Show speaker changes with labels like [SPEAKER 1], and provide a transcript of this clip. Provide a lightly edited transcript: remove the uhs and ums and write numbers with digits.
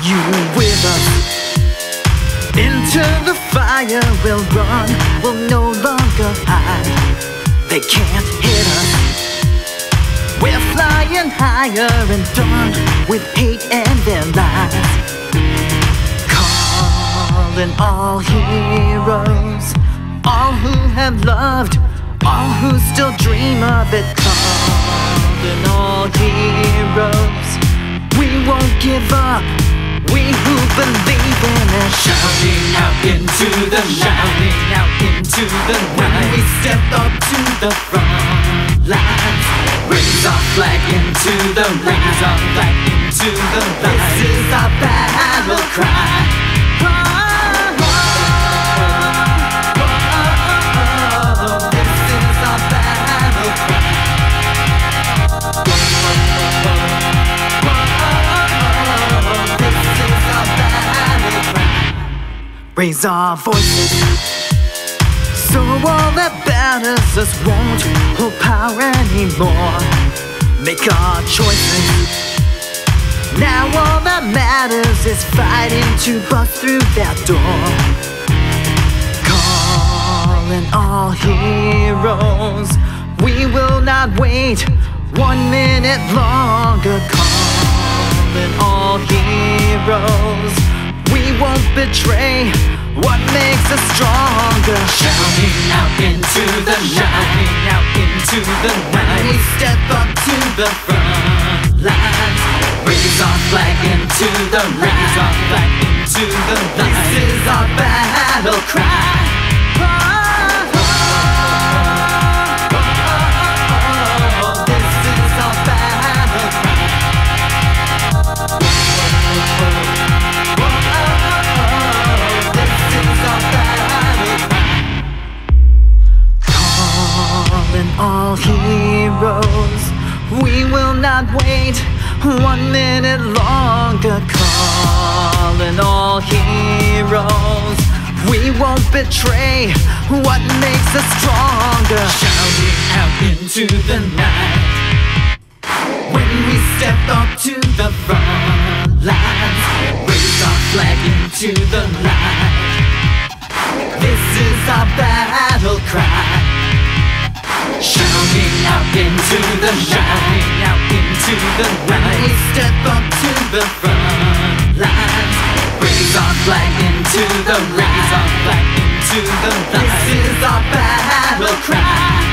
[SPEAKER 1] you with us? Into the fire we'll run, we'll no longer hide. They can't hit us. We're flying higher and done with hate and their lies. Calling all heroes, all who have loved, all who still dream of it. Calling all heroes, we won't give up, we who believe in it.
[SPEAKER 2] Shouting out into the night, shouting out into the night. When we step up to the front lines, raise our flag into the light, raise our flag into the light. This is our battle cry.
[SPEAKER 1] Raise our voices, so all that batters us won't hold power anymore. Make our choices. Now all that matters is fighting to bust through that door. Calling all heroes, we will not wait 1 minute longer. Calling all heroes, we won't betray what makes us stronger.
[SPEAKER 2] Shouting out into the night, shouting out into the night.
[SPEAKER 1] We step up to the front lines,
[SPEAKER 2] raise our flag into the light, raise our flag into the light.
[SPEAKER 1] This is our battle cry. All heroes, we will not wait 1 minute longer. Calling all heroes, we won't betray what makes us stronger.
[SPEAKER 2] Shouting out into the night,
[SPEAKER 1] when we step up to the front lines,
[SPEAKER 2] raise our flag into the light.
[SPEAKER 1] This is our battle cry.
[SPEAKER 2] Shouting out into the night, shouting out into the night.
[SPEAKER 1] We step up to the front lines,
[SPEAKER 2] raise our flag into the light, raise our flag into the light.
[SPEAKER 1] This is our battle cry.